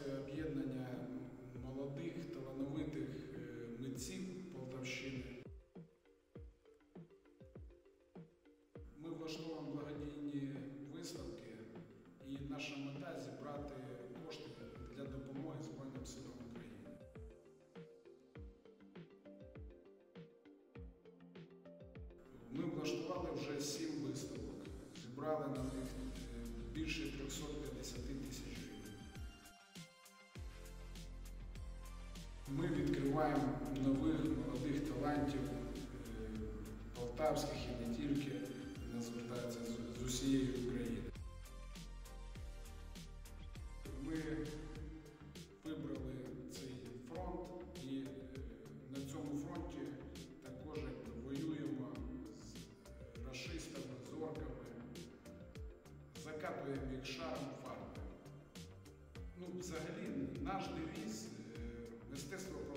об'єднання молодих, талановитих митців Полтавщини. Ми влаштовуємо благодійні виставки, і наша мета – зібрати кошти для допомоги Збройним силам України. Ми влаштували вже 7 виставок, зібрали на них більше 350 тисяч гривень. Ми відкриваємо нових молодих талантів, полтавських і не тільки, нас звертаються з усієї України. Ми вибрали цей фронт і на цьому фронті також воюємо з рашистами, з орками, закатуємо їх шаром фарби. Взагалі, наш девіз – мистецтво